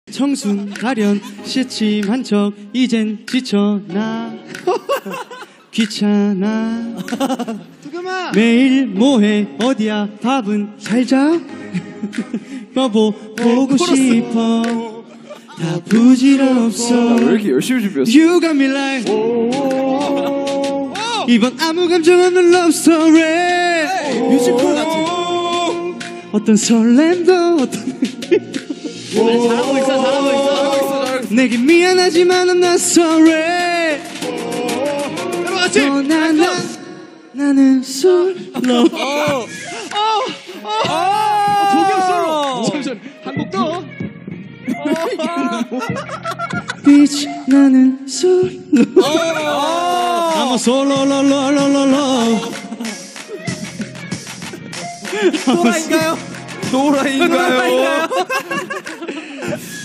청순 가련 시침한 척 이젠 지쳐 나 귀찮아 매일 뭐해 어디야 밥은 살자 여보 보고 싶어 다 부질없어 왜 이렇게 열심히 준비했어? You got me like 이번 아무 감정 없는 love story 뮤지컬 같은 어떤 설렘도 어떤 잘하고 있어 내게 미안하지만 I'm not sorry 같이 나는 솔로 도겸 솔로 잠시만 한곡 더 빛 나는 솔로 I'm a solo 노라인가요? 노라인가요?